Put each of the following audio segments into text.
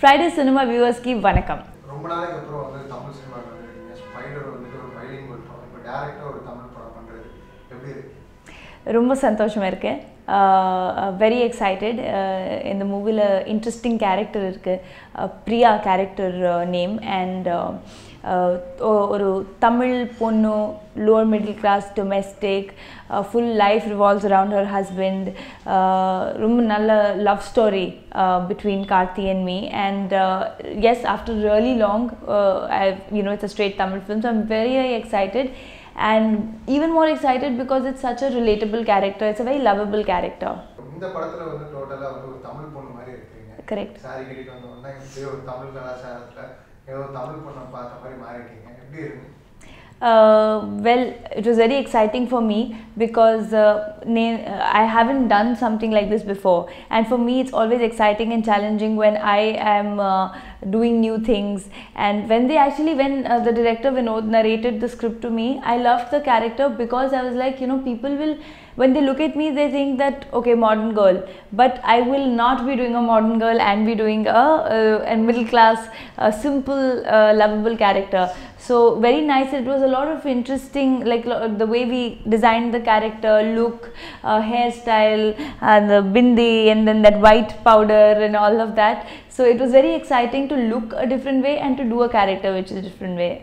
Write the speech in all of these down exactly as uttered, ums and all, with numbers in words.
Friday Cinema viewers ki vanakkam. ரொம்ப நாளைக்கு அப்புறம் வந்து தமிழ் சினிமால வந்திருக்கீங்க. ஸ்பைடர் வந்து ஒரு பைலிங்குவல் படம். இப்போ டைரக்டா ஒரு தமிழ் படம் பண்றது எப்படி இருக்கு? ரொம்ப சந்தோஷமா இருக்கு. Very excited. In the movie la interesting character irukku. Priya character name and ஒரு தமிழ் பொண்ணு lower middle class domestic uh, full life revolves around her husband ரொம்ப நல்ல love story uh, between Karthi and me and uh, yes after really long uh, I've, you know it's a straight Tamil film so I'm very very excited and even more excited because it's such a relatable character. It's a very lovable character. இந்த படத்துல வந்து டோட்டலா வந்து ஒரு தமிழ் பொண்ணு மாதிரி இருக்கீங்க. Correct. Sorry கட்டிட்டு வந்தோம்னா இந்த ஒரு தமிழ் கலாச்சாரத்துல ஏதோ தமிழ் பொண்ணை பார்த்த மாதிரி மாறிட்டீங்க. எப்படி இருக்கு? Uh, well, it was very exciting for me because uh, I haven't done something like this before, and for me it's always exciting and challenging when I am uh, doing new things. And when they actually, when uh, the director Vinoth narrated the script to me, I loved the character because I was like, you know, people will, when they look at me, they think that okay, modern girl, but I will not be doing a modern girl and be doing a, a, a middle class, a simple, uh, lovable character. So very nice. It was a lot of interesting, like the way we designed the character, look, uh, hairstyle, and the bindi, and then that white powder and all of that. So it was very exciting to look a different way and to do a character which is a different way.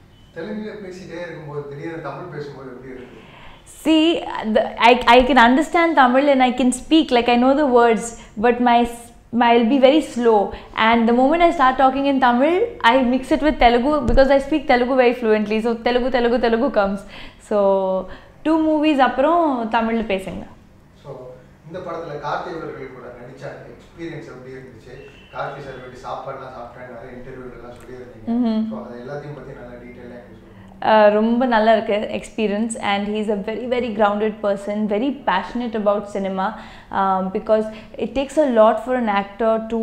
See, the, I, I can understand Tamil and I can speak, like I know the words, but my I'll be very slow, and the moment I start talking in Tamil, I mix it with Telugu because I speak Telugu very fluently. So Telugu, Telugu, Telugu comes. So two movies appuram Tamil la pesunga. So இந்த படத்துல கார்த்தி அவர்கள் கூட நடிச்ச experience எப்படி இருந்துச்சு? Karthi sir வீட்டு சாப்பாடுலாம் சாப்பிட்டேன் நிறைய இன்டர்வியூல எல்லாம் சொல்லியிருந்தீங்க. So அது எல்லாத்தையும் பத்தி நல்ல டீடைலா எனக்கு சொல்லுங்க. ரொம்ப நல்ல இருக்கு experience and he's a very very grounded person, very passionate about cinema um, because it takes a lot for an actor to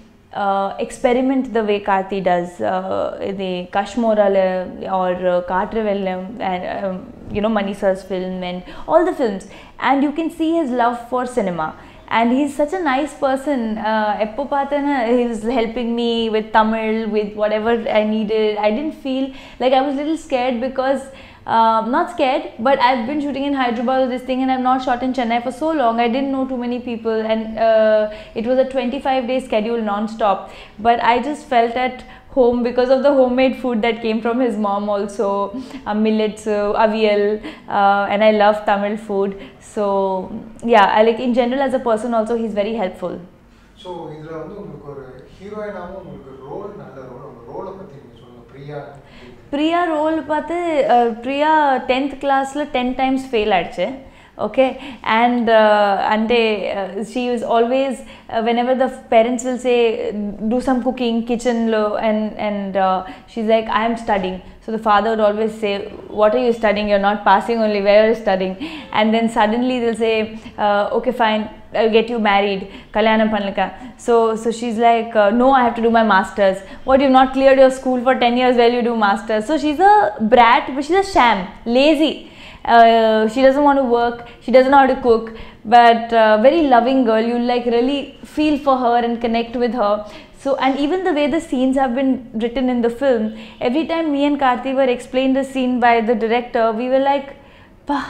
uh, experiment the way Karthi does uh, the Kashmorala or uh, Katravellam and um, you know Mani Sir's film and all the films and you can see his love for cinema. And he's such a nice person. Eppo pathana he was helping me with Tamil, with whatever I needed. I didn't feel like I was a little scared because uh, not scared, but I've been shooting in Hyderabad or this thing, and I've not shot in Chennai for so long. I didn't know too many people, and uh, it was a twenty-five day schedule non-stop. But I just felt at home because of the homemade food that came from his mom also, uh, millets, uh, avial, uh, and I love Tamil food. So yeah, I like in general as a person also he's very helpful. So idhula vandu ungalku oru heroine avum ungalku role nalla role unga role pathi neenga solunga. Priya Priya role paathu uh, Priya tenth class la ten times fail aaichu. Okay, and uh, and they, uh, she was always uh, whenever the parents will say do some cooking kitchen lo and and uh, she's like I am studying. So the father would always say what are you studying, you're not passing only, where are you studying? And then suddenly they'll say uh, okay fine, I'll get you married, kalyanam pannalaka. So so she's like uh, no, I have to do my masters. What, you've not cleared your school for ten years, where you do masters? So she's a brat, but she's a sham, lazy. Uh, she doesn't want to work, she doesn't know how to cook, but uh, very loving girl. You like really feel for her and connect with her. So and even the way the scenes have been written in the film, every time me and Karthi were explained the scene by the director, we were like bah,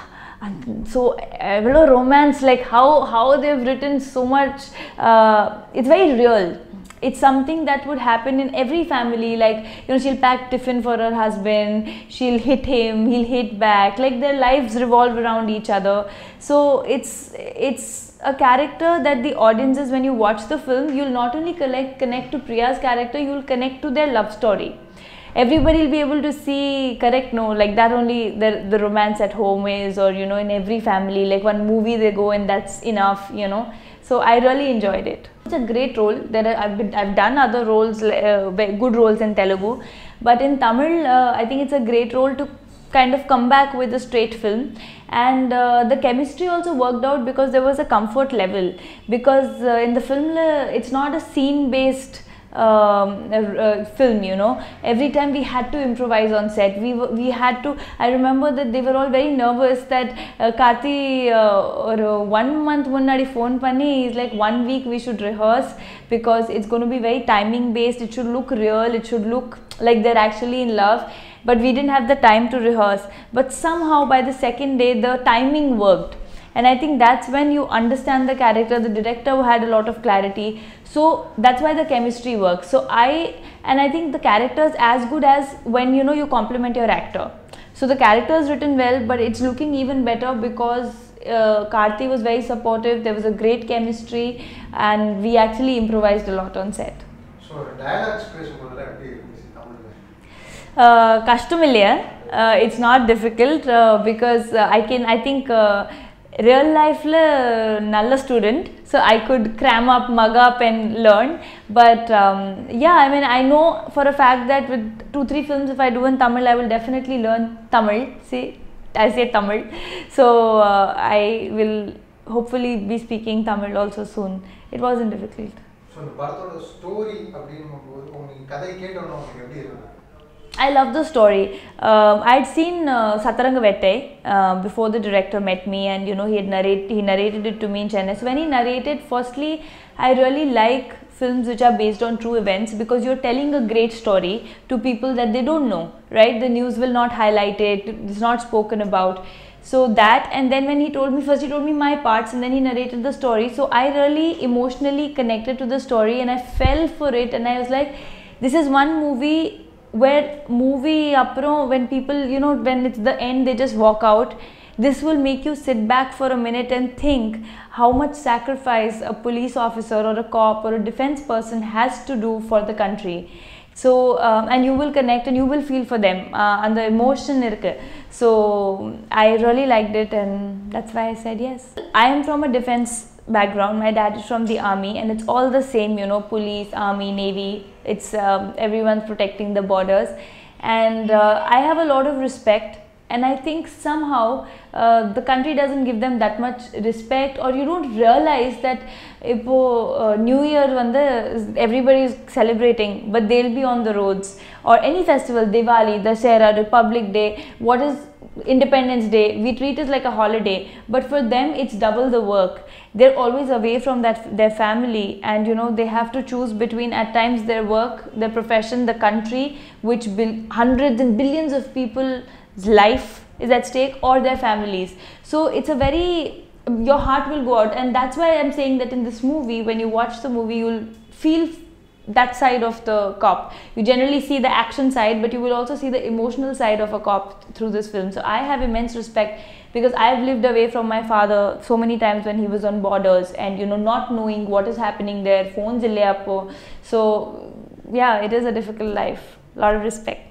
so uh, romance, like how how they've written so much. Uh, it's very real. It's something that would happen in every family, like you know she'll pack tiffin for her husband, she'll hit him, he'll hit back, like their lives revolve around each other. So it's it's a character that the audiences, when you watch the film, you'll not only connect connect to Priya's character, you'll connect to their love story. Everybody will be able to see, correct, no, like that only the, the romance at home is, or you know in every family, like one movie they go and that's enough, you know. So I really enjoyed it. It's a great role. There are, I've, been, I've done other roles, uh, good roles in Telugu, but in Tamil uh, I think it's a great role to kind of come back with a straight film, and uh, the chemistry also worked out because there was a comfort level, because uh, in the film uh, it's not a scene based um, uh, film, you know. Every time we had to improvise on set. We we had to, I remember that they were all very nervous that uh, Karthi uh, or uh, one month munnadi phone panni is like one week we should rehearse because it's going to be very timing based. It should look real, it should look like they're actually in love, but we didn't have the time to rehearse. But somehow by the second day the timing worked. And I think that's when you understand the character. The director had a lot of clarity, so that's why the chemistry works. So I and I think the character is as good as when you know you compliment your actor. So the character is written well, but it's looking even better because uh, Karthi was very supportive. There was a great chemistry, and we actually improvised a lot on set. So dialogues பேசும்போது எப்படி இருந்துச்சு தமிழ்ல? Uh, கஷ்டம் இல்லையா? Uh, it's not difficult uh, because uh, I can I think. Uh, real life la nalla student, so I could cram up, mug up and learn. But um, yeah, I mean I know for a fact that with two three films if I do in Tamil I will definitely learn Tamil. See, I say Tamil, so uh, I will hopefully be speaking Tamil also soon. It wasn't difficult. So the படத்தோட story அப்படினும்போது உங்களுக்கு கதை கேட்டோம்னா உங்களுக்கு எப்படி இருந்துச்சு? I love the story. Um, I had seen uh, Sathuranga Vettai uh, before the director met me, and you know he had narrate he narrated it to me in Chennai. So when he narrated, firstly, I really like films which are based on true events because you're telling a great story to people that they don't know, right? The news will not highlight it; it's not spoken about. So that, and then when he told me, first he told me my parts, and then he narrated the story. So I really emotionally connected to the story, and I fell for it, and I was like, this is one movie where movie apro when people, you know, when it's the end they just walk out. This will make you sit back for a minute and think how much sacrifice a police officer or a cop or a defense person has to do for the country. So um, and you will connect and you will feel for them uh, and the emotion irukku. So I really liked it, and that's why I said yes. I am from a defense background. My dad is from the army, and it's all the same, you know, police, army, navy. It's um, everyone's protecting the borders, and uh, I have a lot of respect. And I think somehow uh, the country doesn't give them that much respect, or you don't realize that ipo uh, New Year vanda everybody is celebrating, but they'll be on the roads. Or any festival, Diwali, Dussehra, Republic Day, what is Independence Day, we treat it like a holiday, but for them it's double the work. They're always away from that their family, and you know they have to choose between at times their work, their profession, the country, which bil- hundreds and billions of people's life is at stake, or their families. So it's a very, your heart will go out, and that's why I'm saying that in this movie, when you watch the movie, you'll feel that side of the cop. You generally see the action side, but you will also see the emotional side of a cop through this film. So I have immense respect because I've lived away from my father so many times when he was on borders, and you know, not knowing what is happening there, phones ille appo. So yeah, it is a difficult life. A lot of respect.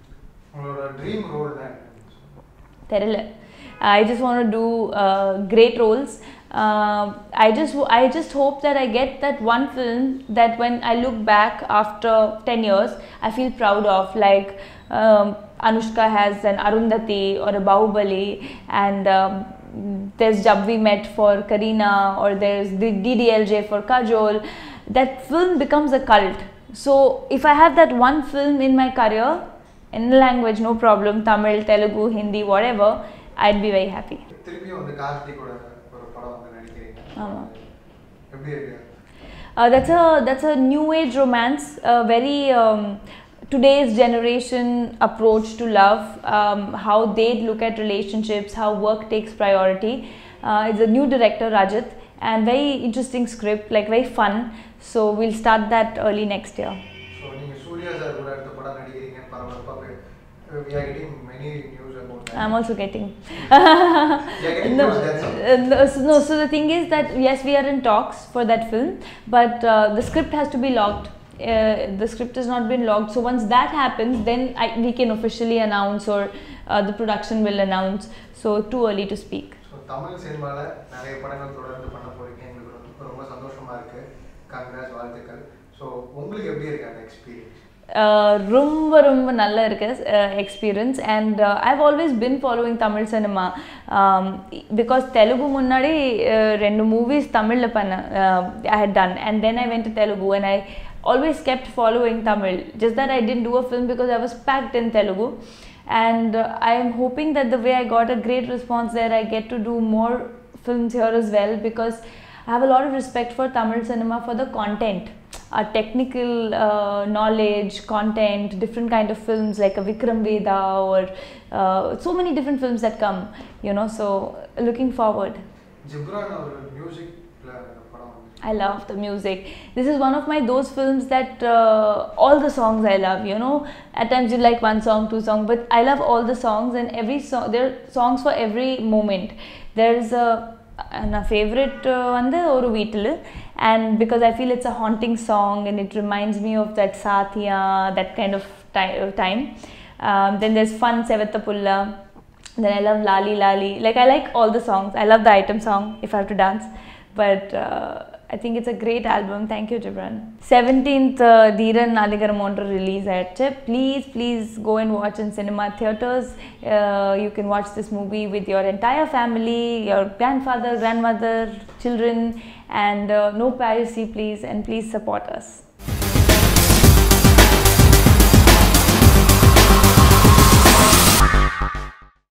Your dream role then? Therilla. I just want to do uh, great roles. Uh, I just I just hope that I get that one film that when I look back after ten years, I feel proud of, like um, Anushka has an Arundhati or a Bahubali, and um, there's Jab We Met for Kareena, or there's the D D L J for Kajol. That film becomes a cult. So if I have that one film in my career, in language, no problem, Tamil, Telugu, Hindi, whatever, I'd be very happy. திருப்பி வந்து கார்த்தி கூட ஒரு படம் வந்து நடிக்கிறீங்க. ஆமா. எப்படி இருக்கு? Uh, that's a that's a new age romance, a very um, today's generation approach to love, um, how they look at relationships, how work takes priority. Uh, it's a new director, Rajat, and very interesting script, like very fun. So we'll start that early next year. So நீங்க Surya sir கூட அடுத்த படம் நடிக்கிறீங்க பரபரப்பா we are getting many news about that. I'm also getting. You're getting no, news, that's uh, no, so, no, so the thing is that yes, we are in talks for that film, but uh, the script has to be locked. Uh, the script has not been locked, so once that happens, then I, we can officially announce, or uh, the production will announce. So too early to speak. So Tamil cinema la நிறைய படங்கள் தொடர்ந்து பண்ண போறீங்க, எங்களுக்கு ரொம்ப சந்தோஷமா இருக்கு. Congrats, வாழ்த்துக்கள். So உங்களுக்கு எப்படி இருக்கு அந்த எக்ஸ்பீரியன்ஸ்? ரொம்ப ரொம்ப நல்ல இருக்கு experience, and uh, I've always been following Tamil cinema um, because Telugu முன்னாடி ரெண்டு movies தமிழ்ல பண்ண I had done, and then I went to Telugu and I always kept following Tamil. Just that I didn't do a film because I was packed in Telugu. And uh, I am hoping that the way I got a great response there, I get to do more films here as well, because I have a lot of respect for Tamil cinema for the content, our technical uh, knowledge, content, different kind of films like a Vikram Veda or uh, so many different films that come, you know, so looking forward. Gibran or music? I love the music. This is one of my those films that uh, all the songs I love, you know. At times you like one song, two songs, but I love all the songs, and every song, there are songs for every moment. There's a, a favorite one, Oru Veettilu, and because I feel it's a haunting song and it reminds me of that Satya, that kind of time. Um, then there's Fun Sevathapulla. Then I love Lali Lali. Like I like all the songs. I love the item song if I have to dance. But uh, I think it's a great album. Thank you, Gibran. seventeenth uh, Theeran Adhigaaram Ondru release at Please, please go and watch in cinema theatres. Uh, you can watch this movie with your entire family, your grandfather, grandmother, children, and uh, no piracy, please, and please support us.